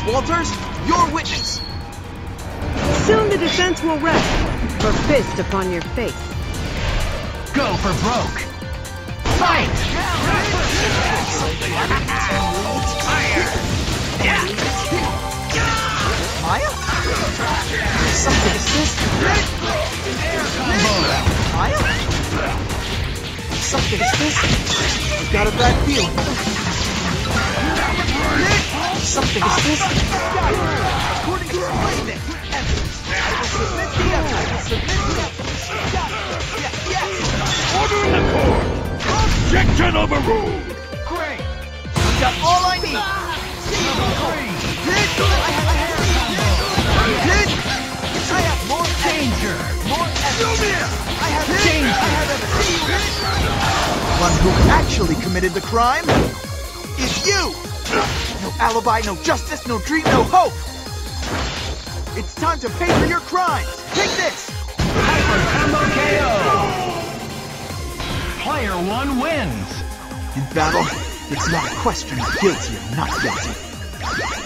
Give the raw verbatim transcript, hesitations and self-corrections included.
Walters, your witness. Soon the defense will rest, for fist upon your face. Go for broke. Fight! Maya? Something is this? Maya? Something is this? I've got a bad feeling. Something is this? According to your witness, I will submit the evidence. I will submit the evidence. Yes, yes. Order in the court! Objection overruled! Great! I've got all I need! I have more danger! More evidence! I have danger! I have evidence! One who actually committed the crime is you! No alibi, no justice, no dream, no hope! It's time to pay for your crimes! Take this! Hyper Combo K O! Player one wins! In battle, it's not a question of guilty or not guilty.